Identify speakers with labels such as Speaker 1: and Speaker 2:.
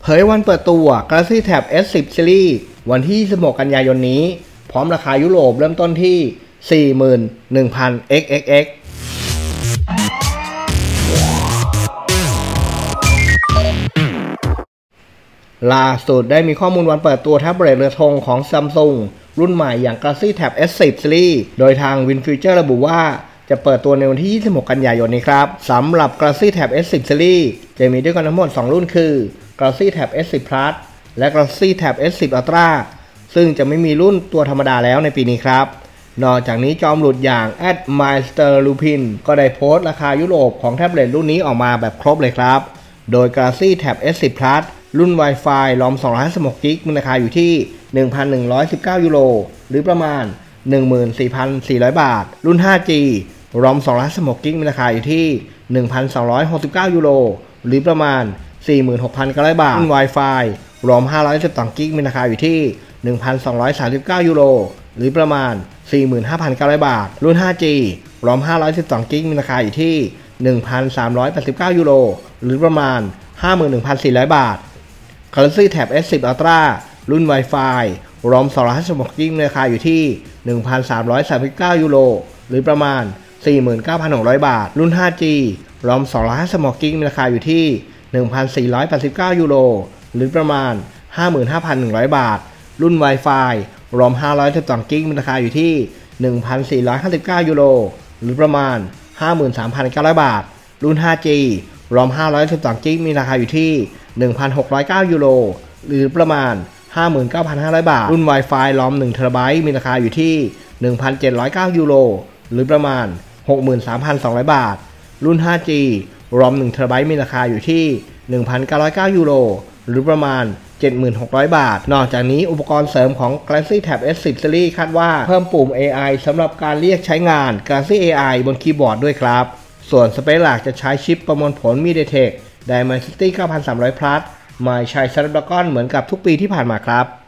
Speaker 1: เผยวันเปิดตัว Galaxy Tab S10 Series วันที่26กันยายนนี้พร้อมราคายุโรปเริ่มต้นที่ 41,000 XXX ล่าสุดได้มีข้อมูลวันเปิดตัวแท็บเล็ตเรือธงของ Samsung รุ่นใหม่อย่าง Galaxy Tab S10 Series โดยทาง WinFuture ระบุว่าจะเปิดตัวในวันที่26กันยายนนี้ครับสำหรับ Galaxy Tab S10 Series จะมีด้วยกันทั้งหมด2รุ่นคือ Galaxy Tab S10 Plus และ Galaxy Tab S10 Ultra ซึ่งจะไม่มีรุ่นตัวธรรมดาแล้วในปีนี้ครับนอกจากนี้จอมหลุดอย่าง @MrLupin ก็ได้โพสต์ราคายุโรปของแท็บเล็ตรุ่นนี้ออกมาแบบครบเลยครับโดย Galaxy Tab S10 Plus รุ่น Wi-Fi ROM 256GB มีราคาอยู่ที่ 1,119 ยูโรหรือประมาณ 14,400 บาทรุ่น 5G ROM 256GB มีราคาอยู่ที่ 1,269 ยูโรหรือประมาณ 46,900 บาทรุ่น Wi-Fi ROM 512GB มีราคาอยู่ที่ 1,239 ยูโรหรือประมาณ 45,900 บาทรุ่น 5G ROM 512GB มีราคาอยู่ที่ 1,389 ยูโรหรือประมาณ 51,400 บาท Galaxy Tab S10 Ultra รุ่น Wi-Fi ROM 256GB มีราคาอยู่ที่ 1,339 ยูโรหรือประมาณ 49,600 บาทรุ่น 5G ROM 256GB มีราคาอยู่ที่ 1,489 ยูโรหรือประมาณ 55,100 บาทรุ่น Wi-Fi ROM 512GB มีราคาอยู่ที่ 1,459 ยูโรหรือประมาณ 53,900 บาทรุ่น 5G ROM 512GB มีราคาอยู่ที่ 1,609 ยูโรหรือประมาณ 59,500 บาทรุ่น Wi-Fi ROM 1TB มีราคาอยู่ที่ 1,709 ยูโรหรือประมาณ 63,200 บาทรุ่น 5G ROM 1TB มีราคาอยู่ที่ 1,909 ยูโรหรือประมาณ 7,600 บาทนอกจากนี้อุปกรณ์เสริมของ Galaxy Tab S10 Series คาดว่าเพิ่มปุ่ม AI สำหรับการเรียกใช้งาน Galaxy AI บนคีย์บอร์ดด้วยครับส่วนสเปคหลักจะใช้ชิปประมวลผล MediaTek Dimensity 9300 Plus ไม่ใช่ Snapdragon เหมือนกับทุกปีที่ผ่านมาครับ